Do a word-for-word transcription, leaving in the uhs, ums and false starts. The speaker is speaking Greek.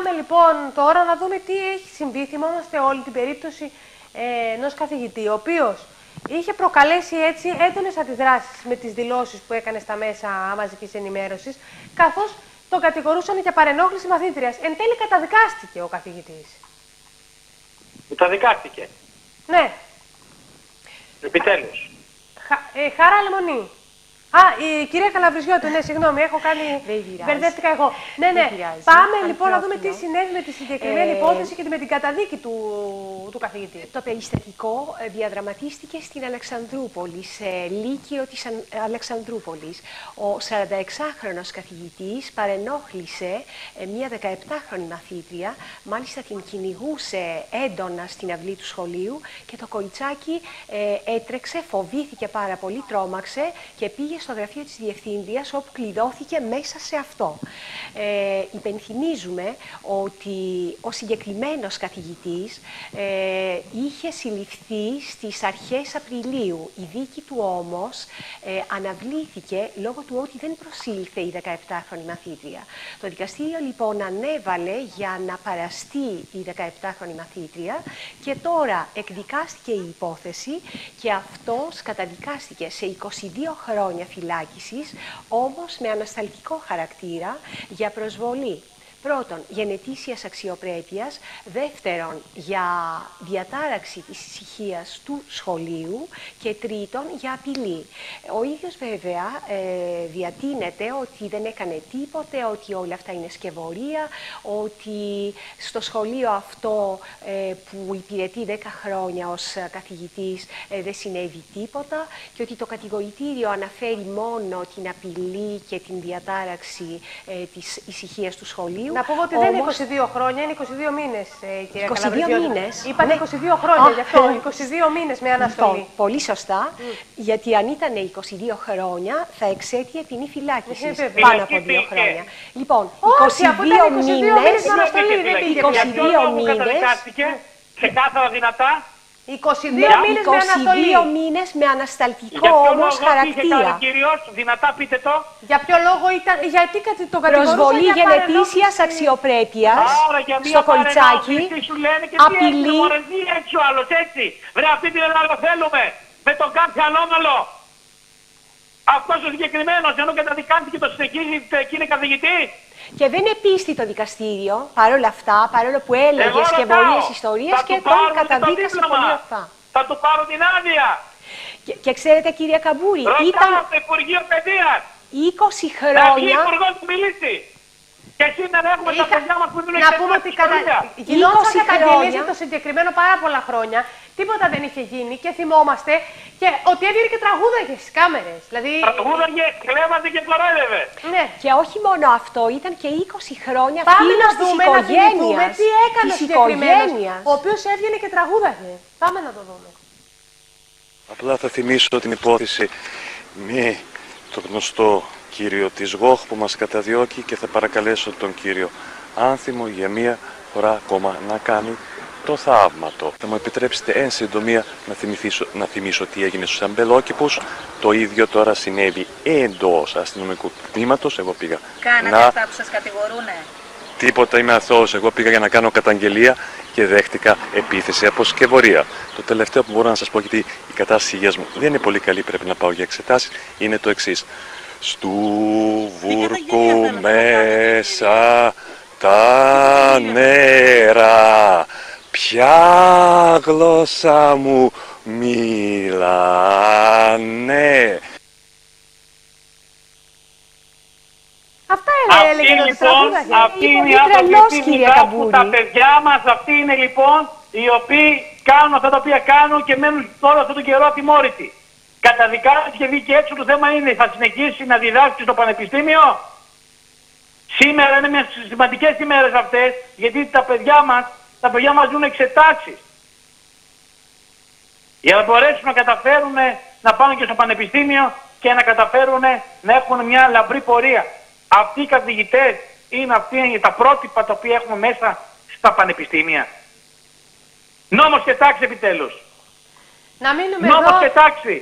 πάμε λοιπόν τώρα να δούμε τι έχει συμβεί. Θυμόμαστε όλη την περίπτωση ε, ενός καθηγητή, ο οποίος είχε προκαλέσει έτσι έντονες αντιδράσεις με τις δηλώσεις που έκανε στα μέσα μαζικής ενημέρωσης, καθώς τον κατηγορούσαν για παρενόχληση μαθήτριας. Εν τέλει καταδικάστηκε ο καθηγητής. Καταδικάστηκε. Ναι. Επιτέλους. Χα, ε, Χάρα Λεμονή. Α, η κυρία Καλαβριζιώτου, ναι, συγγνώμη, έχω κάνει. Μπερδεύτηκα εγώ. Ναι, ναι. Πάμε λοιπόν να δούμε τι συνέβη με τη συγκεκριμένη ε... υπόθεση και με την καταδίκη του, του καθηγητή. Το περιστατικό διαδραματίστηκε στην Αλεξανδρούπολη, σε λύκειο της Αλεξανδρούπολης. Ο σαρανταεξάχρονος καθηγητής παρενόχλησε μια δεκαεπτάχρονη μαθήτρια, μάλιστα την κυνηγούσε έντονα στην αυλή του σχολείου και το κοριτσάκι ε, έτρεξε, φοβήθηκε πάρα πολύ, τρόμαξε και πήγε στο γραφείο της διευθύντριας, όπου κλειδώθηκε μέσα σε αυτό. Ε, υπενθυμίζουμε ότι ο συγκεκριμένος καθηγητής ε, είχε συλληφθεί στις αρχές Απριλίου. Η δίκη του όμως ε, αναβλήθηκε λόγω του ότι δεν προσήλθε η δεκαεπτάχρονη μαθήτρια. Το δικαστήριο λοιπόν ανέβαλε για να παραστεί η δεκαεπτάχρονη μαθήτρια και τώρα εκδικάστηκε η υπόθεση και αυτός καταδικάστηκε σε είκοσι δύο χρόνια φυλάκισης, όμως με ανασταλτικό χαρακτήρα για προσβολή. Πρώτον, γενετήσιας αξιοπρέπειας. Δεύτερον, για διατάραξη της ησυχίας του σχολείου. Και τρίτον, για απειλή. Ο ίδιος βέβαια ε, διατείνεται ότι δεν έκανε τίποτε, ότι όλα αυτά είναι σκευωρία, ότι στο σχολείο αυτό ε, που υπηρετεί δέκα χρόνια ως καθηγητής ε, δεν συνέβη τίποτα και ότι το κατηγορητήριο αναφέρει μόνο την απειλή και την διατάραξη ε, της ησυχίας του σχολείου. Να πούμε ότι δεν είναι είκοσι δύο χρόνια, είναι είκοσι δύο μήνες, ε, κυρία είκοσι δύο μήνες. Είπατε είκοσι δύο χρόνια, γι' αυτό είκοσι δύο μήνες με αναστολή. Λοιπόν, πολύ σωστά, mm. γιατί αν ήταν είκοσι δύο χρόνια θα εξέτειε ποινή φυλάκιση πάνω από δύο χρόνια. Λοιπόν, όχι, είκοσι δύο μήνες, είκοσι δύο μήνες, ξεκάθαρα δυνατά. είκοσι δύο μήνες με αναστολή. είκοσι δύο μήνες με ανασταλτικό όμως χαρακτήρα. Κυρίως, δυνατά πείτε το. Για ποιο λόγο ήταν, γιατί το κατηγορούσαν προσβολή γενετήσιας αξιοπρέπειας στο κοριτσάκι, απειλή. Μωρεζή έτσι ο άλλος, έτσι. Βρε αυτή την Ελλάδα θέλουμε, με τον κάθε ανώμαλο. Αυτός ο συγκεκριμένος, ενώ καταδικάστηκε το συνεχίζει και είναι καθηγητή. Και δεν επίστη το δικαστήριο, παρόλα αυτά, παρόλο που έλεγε σκευωρίες ιστορίες και τον καταδίκασε πολύ αυτά. Θα του πάρω την άδεια. Και, και ξέρετε κυρία Καμπούρη, ρωτάω ήταν το Υπουργείο Παιδείας. είκοσι χρόνια... Να βγει υπουργός του μιλήσει. Και σήμερα έχουμε Είχα... τα παιδιά μας που δίνουν να πούμε ότι κατα... γινόταν καταγγελίες για το συγκεκριμένο πάρα πολλά χρόνια. Τίποτα δεν είχε γίνει και θυμόμαστε και ότι έβγαινε και τραγούδαγε στις κάμερες. Δηλαδή... Τραγούδαγε, κλέβαζε και κορόιδευε. Ναι. Και όχι μόνο αυτό, ήταν και είκοσι χρόνια Πάμε φίλος να δούμε, της να θυμηθούμε οικογένειας. τι έκανε ο συγκεκριμένος, ο οποίος έβγαινε και τραγούδαγε. Πάμε να το δούμε. Απλά θα θυμίσω την υπόθεση με το γνωστό κύριο της ΓΟΧ που μας καταδιώκει και θα παρακαλέσω τον κύριο Άνθιμο για μία φορά ακόμα να κάνει το θαύματο. Θα μου επιτρέψετε εν συντομία να, να θυμίσω τι έγινε στους αμπελόκηπους. Το ίδιο τώρα συνέβη εντός αστυνομικού τμήματος. Εγώ πήγα Κάνατε να... αυτά που σας κατηγορούνε. Τίποτα, είμαι αθώος. Εγώ πήγα για να κάνω καταγγελία και δέχτηκα επίθεση από σκευωρία. Το τελευταίο που μπορώ να σας πω, γιατί η κατάσταση υγείας μου δεν είναι πολύ καλή, πρέπει να πάω για εξετάσεις, είναι το εξής. Στου βούρκου μέσα τα νερά, ποια γλώσσα μου μιλάνε. Αυτά έλεγε είναι λοιπόν, αυτή είναι η άποψη που τα παιδιά μας, αυτοί είναι λοιπόν οι οποίοι κάνουν αυτά τα οποία κάνουν και μένουν τώρα αυτόν τον καιρό ατιμόρυτοι. Καταδικάζει και βγήκε έξω, το θέμα είναι θα συνεχίσει να διδάσκει στο πανεπιστήμιο. Σήμερα είναι μια σημαντικές ημέρες αυτές, γιατί τα παιδιά μας, τα παιδιά μας δουν εξετάσεις. Για να μπορέσουν να καταφέρουν να πάνε και στο πανεπιστήμιο και να καταφέρουν να έχουν μια λαμπρή πορεία. Αυτοί οι καθηγητές είναι αυτοί τα πρότυπα τα οποία έχουμε μέσα στα πανεπιστήμια. Νόμος και τάξη επιτέλους. Να μείνουμε Νόμος εδώ. και τάξη.